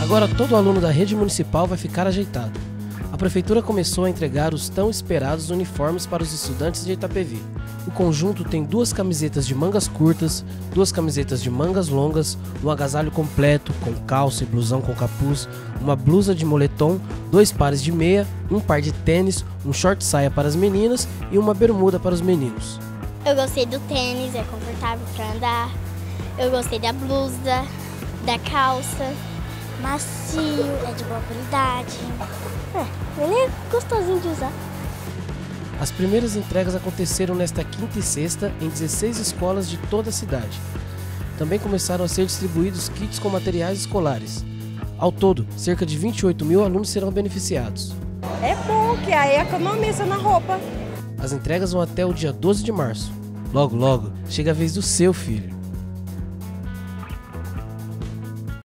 Agora todo aluno da rede municipal vai ficar ajeitado. A prefeitura começou a entregar os tão esperados uniformes para os estudantes de Itapevi. O conjunto tem 2 camisetas de mangas curtas, 2 camisetas de mangas longas, um agasalho completo com calça e blusão com capuz, uma blusa de moletom, 2 pares de meia, um par de tênis, um short saia para as meninas e uma bermuda para os meninos. Eu gostei do tênis, é confortável para andar. Eu gostei da blusa, da calça, macio, é de boa qualidade. Ele é gostosinho de usar. As primeiras entregas aconteceram nesta quinta e sexta em 16 escolas de toda a cidade. Também começaram a ser distribuídos kits com materiais escolares. Ao todo, cerca de 28 mil alunos serão beneficiados. É bom que aí economiza na roupa. As entregas vão até o dia 12 de março. Logo, logo, chega a vez do seu filho.